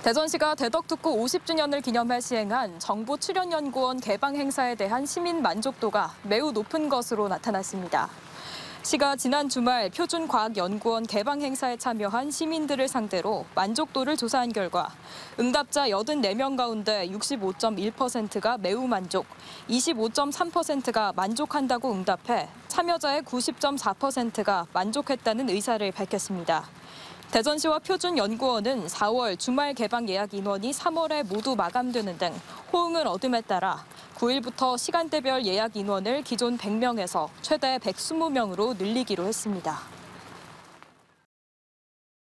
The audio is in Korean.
대전시가 대덕특구 50주년을 기념해 시행한 정보출연연구원 개방 행사에 대한 시민 만족도가 매우 높은 것으로 나타났습니다. 시가 지난 주말 표준과학연구원 개방 행사에 참여한 시민들을 상대로 만족도를 조사한 결과 응답자 84명 가운데 65.1%가 매우 만족, 25.3%가 만족한다고 응답해 참여자의 90.4%가 만족했다는 의사를 밝혔습니다. 대전시와 표준연구원은 4월 주말 개방 예약 인원이 3월에 모두 마감되는 등 호응을 얻음에 따라 9일부터 시간대별 예약 인원을 기존 100명에서 최대 120명으로 늘리기로 했습니다.